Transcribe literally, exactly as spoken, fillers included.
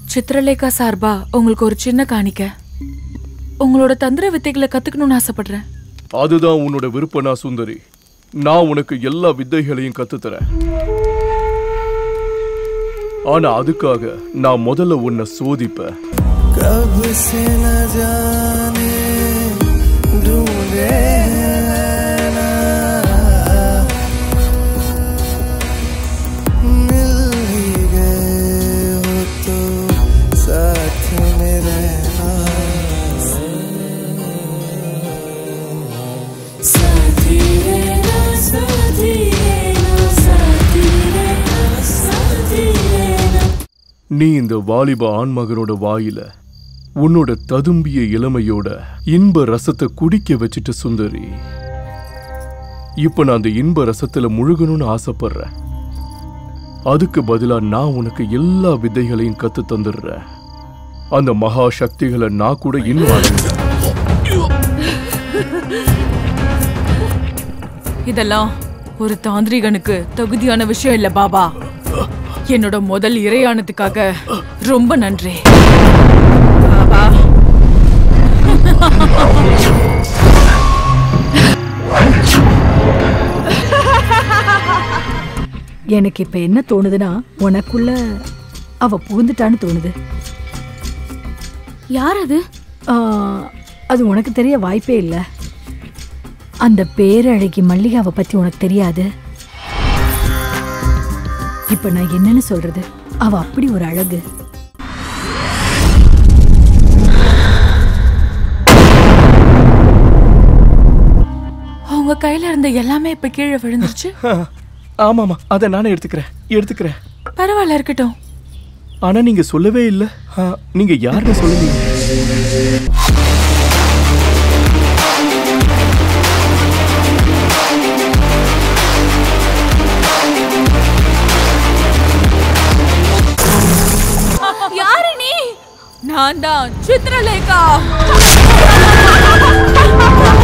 சித்ரலேகா சார்பா உங்களுக்கு ஒரு சின்ன காணிக்க. உங்களோட தந்திர வித்தைகளை கத்துக்கணும்னு ஆசைப்படுறேன். அதுதான் உன்னோட விருப்பனா சுந்தரி. நான் உனக்கு எல்லா வித்தைகளையும் கத்துத்தரேன். ஆனா அதுக்காக நான் முதல்ல உன்னை சோதிப்பேன். நீ இந்த வாலிப ஆண்மகனோட வாயில உன்னோட ததும்பிய இளமையோட இன்ப ரசத்தை குடிக்க வச்சுட்டு சுந்தரி. இப்ப நான் அந்த இன்ப ரசத்துல முழுகணும்னு ஆசைப்படுறேன். அதுக்கு பதிலா நான் உனக்கு எல்லா வித்தைகளையும் கத்து தந்துடுறேன். அந்த மகா சக்திகளை நான் கூட இன்னும் இதெல்லாம் ஒரு தாந்திரிகனுக்கு தகுதியான விஷயம் இல்ல பாபா. என்னோட முதல் இறையானதுக்காக ரொம்ப நன்றி பாபா. எனக்கு இப்ப என்ன தோணுதுன்னா, உனக்குள்ள அவ புகுந்துட்டான்னு தோணுது. யார் அது? அது உனக்கு தெரிய வாய்ப்பே இல்லை. அந்த பேரழகி மல்லிகாவை பத்தி உனக்கு தெரியாது. இப்ப நான் என்னன்னு சொல்றது? அவ அப்படி ஒரு அழகு. அவங்க கையில இருந்த எல்லாமே இப்ப கீழே விழுந்துருச்சு. ஆமாமா, அதை நானே எடுத்துக்கிறேன் எடுத்துக்கிறேன் பரவாயில்ல, இருக்கட்டும். ஆனா நீங்க சொல்லவே இல்லை. நீங்க யாருன்னு சொல்லுவீங்க? யாரு நீ? நான் தான் சித்ரலேகா.